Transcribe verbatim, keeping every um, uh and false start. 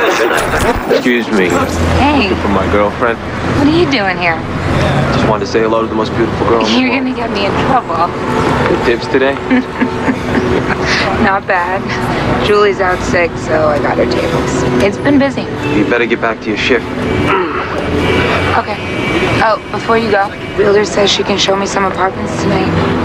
Excuse me. Hey. Looking for my girlfriend. What are you doing here? Just wanted to say hello to the most beautiful girl. You're gonna get me in trouble. Good tips today? Not bad. Julie's out sick, so I got her tables. It's been busy. You better get back to your shift. Okay. Oh, before you go, Realtor says she can show me some apartments tonight.